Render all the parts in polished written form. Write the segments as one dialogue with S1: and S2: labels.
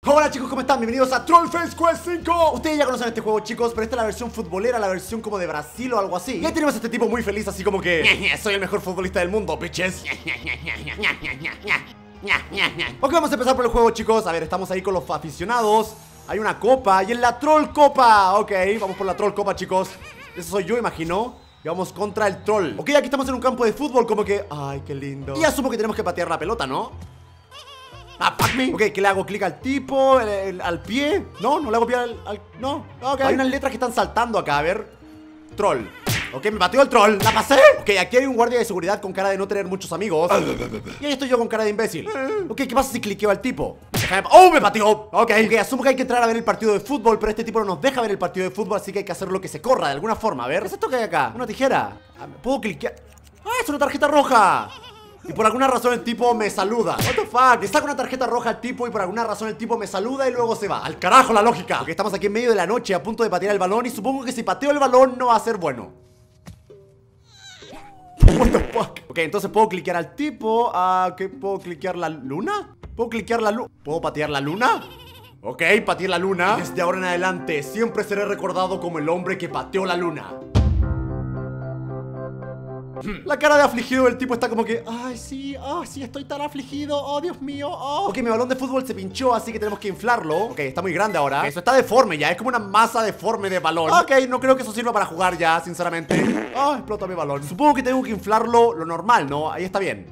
S1: Hola chicos, ¿cómo están? Bienvenidos a Trollface Quest 5. Ustedes ya conocen este juego, chicos, pero esta es la versión futbolera, la versión como de Brasil o algo así. Y ahí tenemos a este tipo muy feliz, así como que soy el mejor futbolista del mundo, bitches. Ok, vamos a empezar por el juego, chicos. A ver, estamos ahí con los aficionados. Hay una copa y en la Troll Copa. Ok, vamos por la Troll Copa, chicos. Ese soy yo, imagino. Y vamos contra el troll. Ok, aquí estamos en un campo de fútbol, como que... Ay, qué lindo. Y asumo que tenemos que patear la pelota, ¿no? Ah, fuck me. Ok, ¿qué le hago? ¿Clic al tipo? ¿Al pie? No, no le hago pie al... No, ok. Hay unas letras que están saltando acá, a ver. Troll. Ok, me pateó el troll. ¿La pasé? Ok, aquí hay un guardia de seguridad con cara de no tener muchos amigos. Y ahí estoy yo con cara de imbécil. Ok, ¿qué pasa si cliqueo al tipo? ¡Oh, me pateó! Ok, asumo que hay que entrar a ver el partido de fútbol, pero este tipo no nos deja ver el partido de fútbol, así que hay que hacer lo que se corra de alguna forma. A ver, ¿qué es esto que hay acá? Una tijera. ¿Puedo cliquear? ¡Ah, es una tarjeta roja! Y por alguna razón el tipo me saluda. What the fuck, le saco una tarjeta roja al tipo y por alguna razón el tipo me saluda y luego se va. Al carajo la lógica. Porque estamos aquí en medio de la noche a punto de patear el balón y supongo que si pateo el balón no va a ser bueno. What the fuck. Ok, entonces puedo cliquear al tipo. ¿Qué? ¿Puedo cliquear la luna? ¿Puedo cliquear la luna? ¿Puedo patear la luna? Ok, pateé la luna. Desde ahora en adelante siempre seré recordado como el hombre que pateó la luna. La cara de afligido del tipo está como que... Ay, sí, estoy tan afligido. Oh, Dios mío, oh. Ok, mi balón de fútbol se pinchó, así que tenemos que inflarlo. Ok, está muy grande ahora. Eso está deforme ya, es como una masa deforme de balón. Ok, no creo que eso sirva para jugar ya, sinceramente. Explota mi balón. Supongo que tengo que inflarlo lo normal, ¿no? Ahí está bien.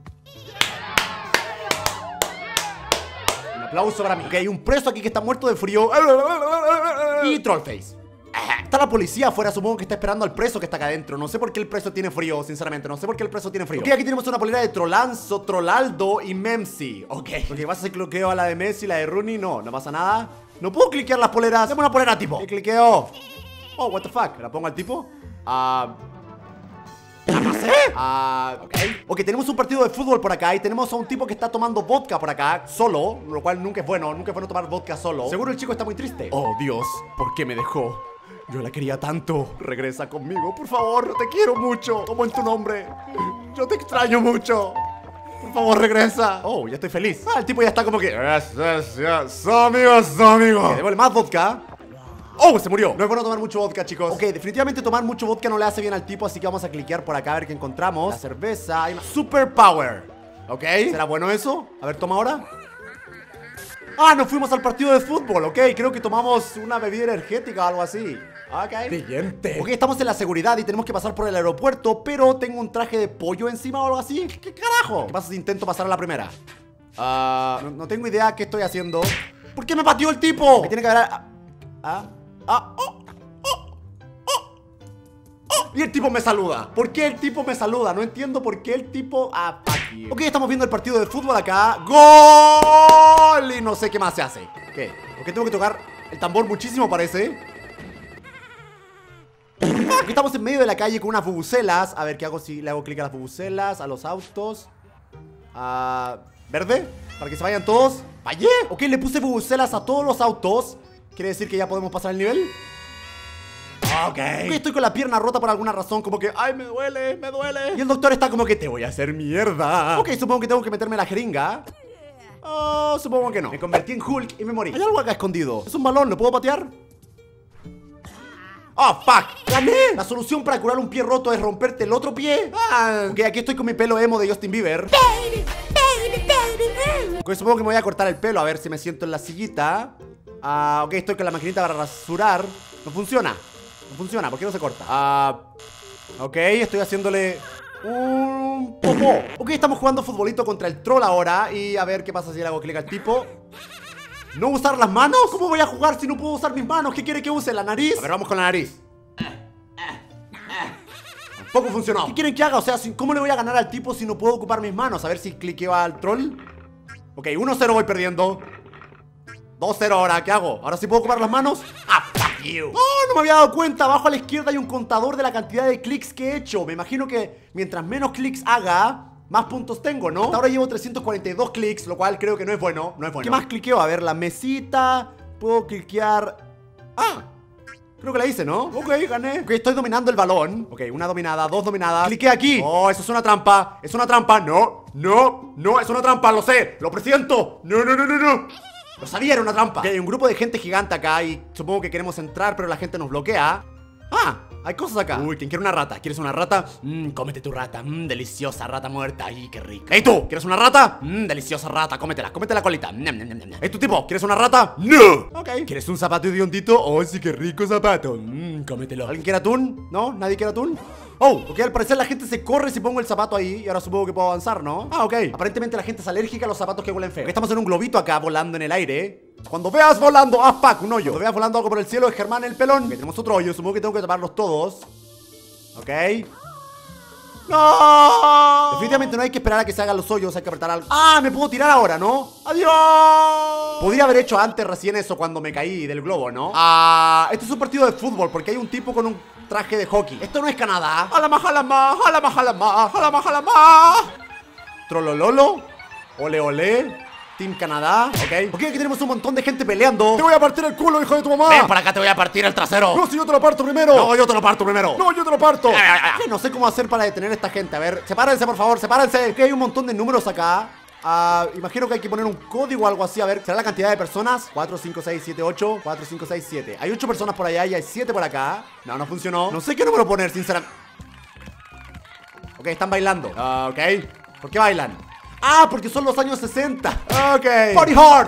S1: Un aplauso para mí. Ok, hay un preso aquí que está muerto de frío. Y Trollface. Está la policía afuera, supongo que está esperando al preso que está acá adentro. No sé por qué el preso tiene frío, sinceramente. No sé por qué el preso tiene frío. Ok, aquí tenemos una polera de Trollanzo, Trollaldo y Memsi. Ok, ¿vas a hacer cliqueo a la de Messi, la de Rooney? No, no pasa nada. No puedo cliquear las poleras. Dame una polera, tipo. Y cliqueo. Oh, what the fuck. ¿La pongo al tipo? ¿La pasé? Ok, tenemos un partido de fútbol por acá y tenemos a un tipo que está tomando vodka por acá, solo, lo cual nunca es bueno tomar vodka solo. Seguro el chico está muy triste. Oh, Dios, ¿por qué me dejó? Yo la quería tanto. Regresa conmigo, por favor, te quiero mucho. Tomo en tu nombre. Yo te extraño mucho. Por favor, regresa. Oh, ya estoy feliz. El tipo ya está como que... Son amigos. Démosle más vodka. ¡Oh! Se murió. No es bueno tomar mucho vodka, chicos. Ok, definitivamente tomar mucho vodka no le hace bien al tipo, así que vamos a cliquear por acá a ver qué encontramos. La cerveza. Hay una Super Power. Ok, ¿será bueno eso? A ver, toma ahora. Nos fuimos al partido de fútbol. Ok, creo que tomamos una bebida energética o algo así. Ok. Brillante. Ok, estamos en la seguridad y tenemos que pasar por el aeropuerto, pero tengo un traje de pollo encima o algo así. ¿Qué carajo? ¿Qué pasa si intento pasar a la primera? No tengo idea qué estoy haciendo. ¿Por qué me pateó el tipo? Me tiene que haber... Y el tipo me saluda. ¿Por qué el tipo me saluda? No entiendo por qué el tipo... fuck you. Ok, estamos viendo el partido de fútbol acá. ¡Gol! Y no sé qué más se hace. ¿Qué? Ok, tengo que tocar el tambor muchísimo, parece. Aquí estamos en medio de la calle con unas bubucelas. A ver, ¿qué hago si le hago clic a las bubucelas? A los autos. ¿Verde? Para que se vayan todos. ¡Vaya! Ok, le puse bubucelas a todos los autos. ¿Quiere decir que ya podemos pasar el nivel? Ok, estoy con la pierna rota por alguna razón, como que, ay, me duele. Y el doctor está como que, te voy a hacer mierda. Ok, supongo que tengo que meterme la jeringa. Supongo que no. Me convertí en Hulk y me morí. Hay algo acá escondido. Es un balón, ¿lo puedo patear? ¡Oh, fuck! ¡Gané! La solución para curar un pie roto es romperte el otro pie. Ok, aquí estoy con mi pelo emo de Justin Bieber. Ok, supongo que me voy a cortar el pelo, a ver si me siento en la sillita. Ok, estoy con la maquinita para rasurar. No funciona. ¿Por qué no se corta? Ok, estoy haciéndole un popó. Ok, estamos jugando futbolito contra el troll ahora. Y a ver qué pasa si le hago clic al tipo. ¿No usar las manos? ¿Cómo voy a jugar si no puedo usar mis manos? ¿Qué quiere que use? ¿La nariz? A ver, vamos con la nariz. Tampoco funcionó. ¿Qué quieren que haga? O sea, ¿cómo le voy a ganar al tipo si no puedo ocupar mis manos? A ver si cliqueo al troll. Ok, 1-0 voy perdiendo. 2-0 ahora, ¿qué hago? ¿Ahora sí puedo ocupar las manos? Fuck you. No me había dado cuenta. Abajo a la izquierda hay un contador de la cantidad de clics que he hecho. Me imagino que mientras menos clics haga, más puntos tengo, ¿no? Hasta ahora llevo 342 clics, lo cual creo que no es bueno. ¿Qué más cliqueo? A ver, la mesita. Puedo cliquear... Creo que la hice, ¿no? Ok, gané. Ok, estoy dominando el balón. Ok, una dominada, dos dominadas. Cliqué aquí. Oh, eso es una trampa. Es una trampa. No, es una trampa, lo sé. Lo presiento. No. Lo sabía, era una trampa. Ok, hay un grupo de gente gigante acá y supongo que queremos entrar, pero la gente nos bloquea. Ah, hay cosas acá. Uy, ¿quién quiere una rata? ¿Quieres una rata? Cómete tu rata. Deliciosa rata muerta. Ay, qué rica. ¡Ey, tú! ¿Quieres una rata? Deliciosa rata. Cómetela, cómete la colita. ¿Ey, tu tipo? ¿Quieres una rata? ¡No! Ok. ¿Quieres un zapato hediondito? Oh, sí, qué rico zapato. Cómetelo. ¿Alguien quiere atún? ¿No? ¿Nadie quiere atún? Oh, ok, al parecer la gente se corre si pongo el zapato ahí. Y ahora supongo que puedo avanzar, ¿no? Ah, ok. Aparentemente la gente es alérgica a los zapatos que huelen feo. Estamos en un globito acá volando en el aire. Cuando veas volando, fuck, un hoyo. Cuando veas volando algo por el cielo, es Germán el pelón. Ok, tenemos otro hoyo, supongo que tengo que taparlos todos. Ok. ¡No! Definitivamente no hay que esperar a que se hagan los hoyos, hay que apretar algo. ¡Ah! Me puedo tirar ahora, ¿no? ¡Adiós! Podría haber hecho antes recién eso cuando me caí del globo, ¿no? Este es un partido de fútbol porque hay un tipo con un traje de hockey. Esto no es Canadá. ¡Jalama, jalama! ¡Jalama, jalama! ¡Jalama, jalama! Trolololo. Ole, ole. Team Canadá, ok, aquí tenemos un montón de gente peleando. Te voy a partir el culo, hijo de tu mamá. Ven para acá, te voy a partir el trasero. No, si yo te lo parto primero. No, yo te lo parto primero. No, yo te lo parto. No sé cómo hacer para detener a esta gente. A ver, sepárense, por favor, sepárense. Ok, hay un montón de números acá. Imagino que hay que poner un código o algo así. A ver, ¿será la cantidad de personas? 4, 5, 6, 7, 8 4, 5, 6, 7. Hay 8 personas por allá y hay 7 por acá. No, no funcionó. No sé qué número poner, sinceramente. Ok, están bailando. Ok, ¿por qué bailan? Ah, porque son los años 60. Ok. Party hard.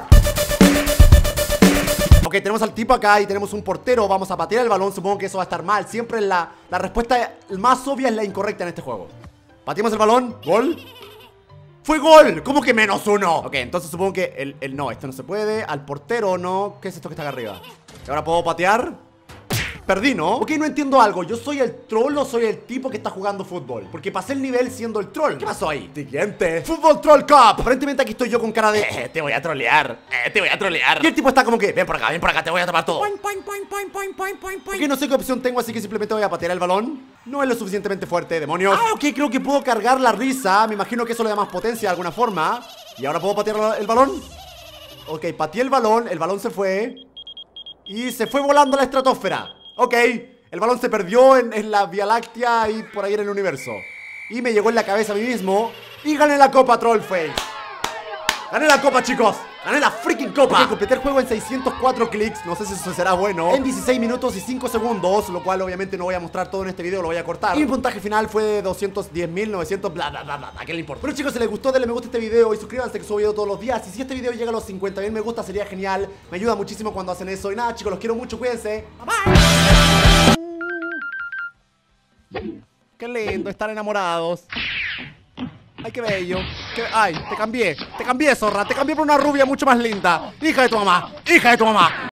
S1: Ok, tenemos al tipo acá y tenemos un portero. Vamos a patear el balón. Supongo que eso va a estar mal. Siempre la respuesta más obvia es la incorrecta en este juego. Pateamos el balón. Gol. ¡Fue gol! ¿Cómo que -1? Ok, entonces supongo que no, esto no se puede. Al portero no. ¿Qué es esto que está acá arriba? ¿Y ahora puedo patear? Perdí, ¿no? Ok, no entiendo algo. ¿Yo soy el troll o soy el tipo que está jugando fútbol? Porque pasé el nivel siendo el troll. ¿Qué pasó ahí? Siguiente. Fútbol Troll Cup. Aparentemente aquí estoy yo con cara de te voy a trolear. Te voy a trolear. Y el tipo está como que ven por acá, te voy a tapar todo. Ok, no sé qué opción tengo, así que simplemente voy a patear el balón. No es lo suficientemente fuerte, demonios. Ah, ok, creo que puedo cargar la risa. Me imagino que eso le da más potencia de alguna forma. Y ahora puedo patear el balón. Ok, pateé el balón se fue. Y se fue volando a la estratosfera. Ok, el balón se perdió en la Vía Láctea y por ahí en el universo. Y me llegó en la cabeza a mí mismo. Y gané la copa, Trollface. Gané la copa, chicos. Gané la freaking copa. Ok, completé el juego en 604 clics. No sé si eso será bueno. En 16 minutos y 5 segundos. Lo cual obviamente no voy a mostrar todo en este video. Lo voy a cortar. Y mi puntaje final fue de 210.900 bla bla bla bla. ¿A qué le importa? Pero chicos, si les gustó, denle me gusta a este video. Y suscríbanse que subo video todos los días. Y si este video llega a los 50.000 me gusta sería genial. Me ayuda muchísimo cuando hacen eso. Y nada, chicos, los quiero mucho. Cuídense. Bye bye. Qué lindo estar enamorados. Ay, qué bello. Ay, te cambié, zorra. Te cambié por una rubia mucho más linda. Hija de tu mamá. Hija de tu mamá.